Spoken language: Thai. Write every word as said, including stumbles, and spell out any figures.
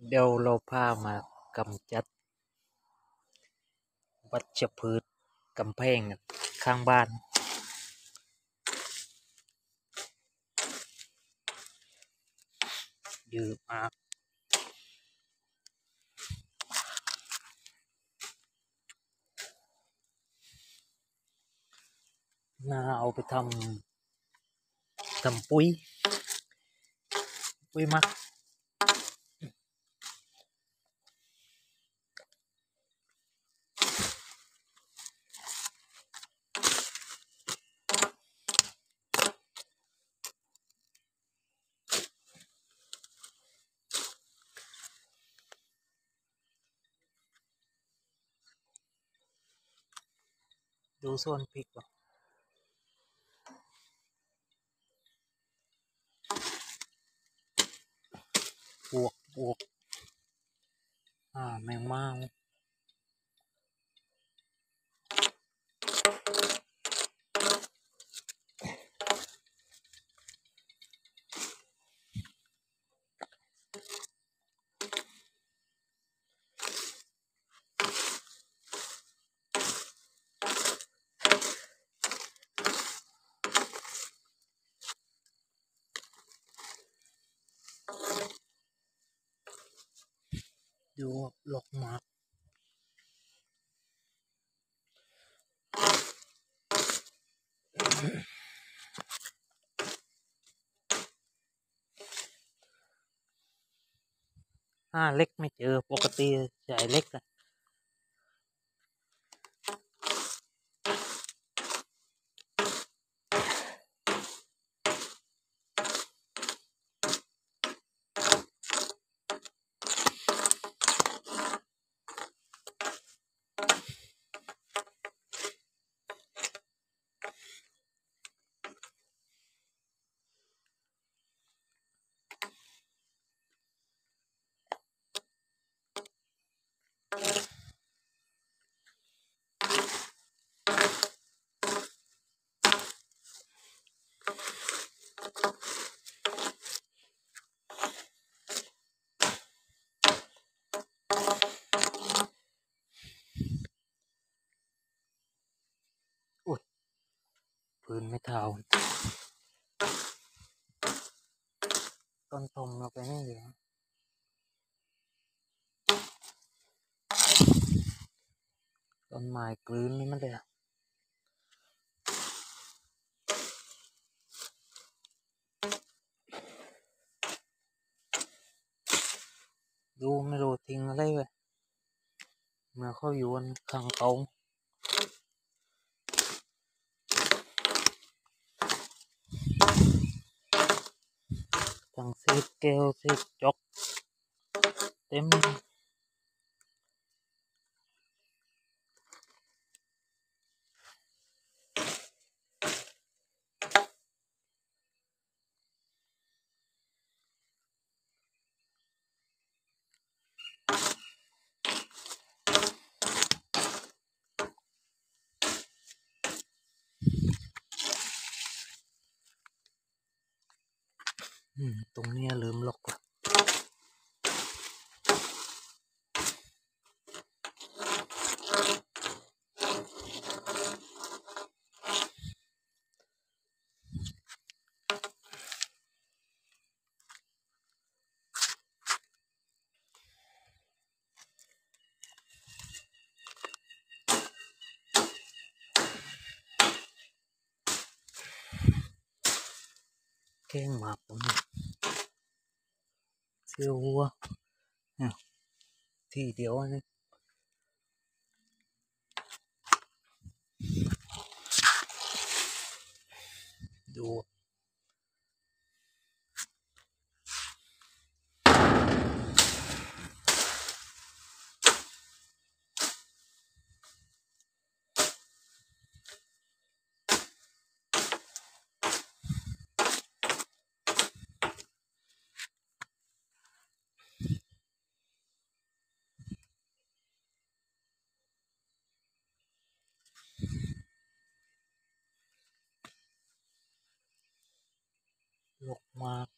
เดี๋ยวเราพามากำจัดวัชพืชกำแพงข้างบ้านเยอะมากน่าเอาไปทำทำปุ๋ยปุ๋ยหมักดูส่วนพริกก่อนปวกปวกอ่าแมงเม่าดูหลอกหมากอ่าเล็กไม่เจอปกติใช้เล็กอะอุ้ยพื้นไม่เท่าต้นทมเราไปนี่เดี๋ยวต้นไม้กลืนนี่มันเลยดูไม่รู้ทิ้งอะไรไปเมื่อเขาอยู่บนข้างเขาทั้งเศษแก้วเศษจอกเต็มอืมตรงเนี้ยลืมล็อกละแข้งหมากตรงนี้เสียววัวเนี่ยทีเดียวอันนี้ดูลกมาก